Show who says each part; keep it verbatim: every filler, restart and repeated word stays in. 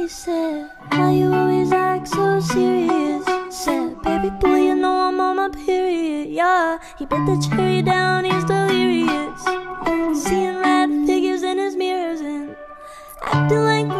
Speaker 1: He said, why you always act so serious? Said, baby boy, you know I'm on my period. Yeah, he bit the cherry down, he's delirious, seeing red figures in his mirrors and acting like